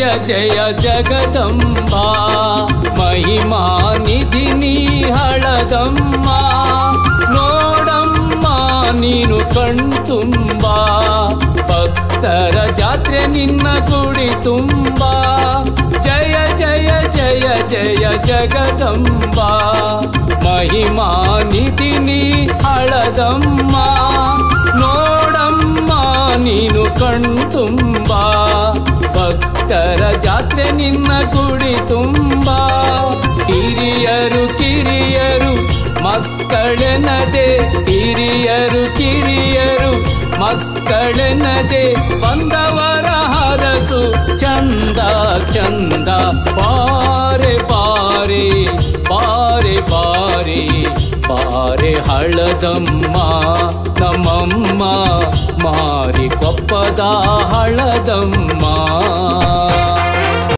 ಜಯ ಜಗದಂಬ ಮಹಿಮಾ ನಿಧಿ ನೀ ಹಳದಮ್ಮ ನೋಡಮ್ಮ ನೀನು ಕಣ್ತುಂಬ ಭಕ್ತರ ಜಾತ್ರೆ ನಿನ್ನ ಗುಡಿ ತುಂಬ ಜಯ ಜಯ ಜಯ ಜಯ ಜಗದಂಬ ಮಹಿಮಾ ನಿಧಿ ನೀ ಹಳದಮ್ಮ ನೋಡಮ್ಮ ನೀನು ಕಣ್ತುಂಬ ಭಕ್ತರ ಜಾತ್ರೆ ನಿನ್ನ ಗುಡಿ ತುಂಬ ಹಿರಿಯರು ಕಿರಿಯರು ಮಕ್ಕಳೆನದೆ ಹಿರಿಯರು ಕಿರಿಯರು ಮಕ್ಕಳೆನದೆ ಬಂದವರ ಹರಸು ಚಂದ ಚಂದ ಬಾರೆ ಬಾರೆ ಬಾರೆ ಬಾರೆ ಬಾರೆ ಹಳದಮ್ಮ ನಮ್ಮಮ್ಮ ಮಾರಿ ಕೊಪ್ಪದ ಹಳದಮ್ಮ